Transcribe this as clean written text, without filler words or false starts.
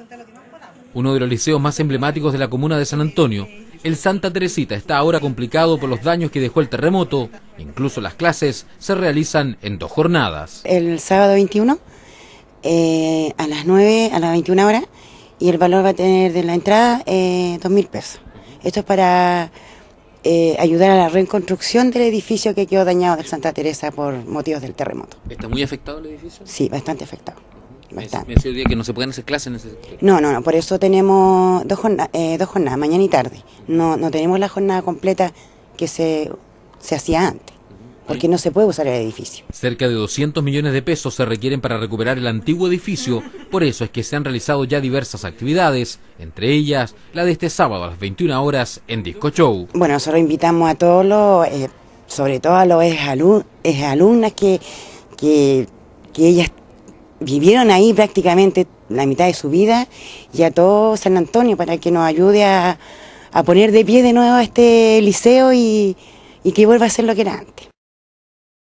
Uno de los liceos más emblemáticos de la comuna de San Antonio, el Santa Teresita, está ahora complicado por los daños que dejó el terremoto. Incluso las clases se realizan en 2 jornadas. El sábado 21 a las 9, a las 21 horas, y el valor va a tener de la entrada 2.000 pesos. Esto es para ayudar a la reconstrucción del edificio que quedó dañado del Santa Teresa por motivos del terremoto. ¿Está muy afectado el edificio? Sí, bastante afectado. Bastante. Me decía hoy día que no se pueden hacer clases en ese sector. No, por eso tenemos dos jornadas, mañana y tarde. No tenemos la jornada completa que se hacía antes, porque no se puede usar el edificio. Cerca de 200 millones de pesos se requieren para recuperar el antiguo edificio, por eso es que se han realizado ya diversas actividades, entre ellas la de este sábado a las 21 horas en Disco Show. Bueno, nosotros invitamos a todos los, sobre todo a los exalumnas que ellas vivieron ahí prácticamente la mitad de su vida, y a todo San Antonio para que nos ayude a poner de pie de nuevo a este liceo y que vuelva a ser lo que era antes.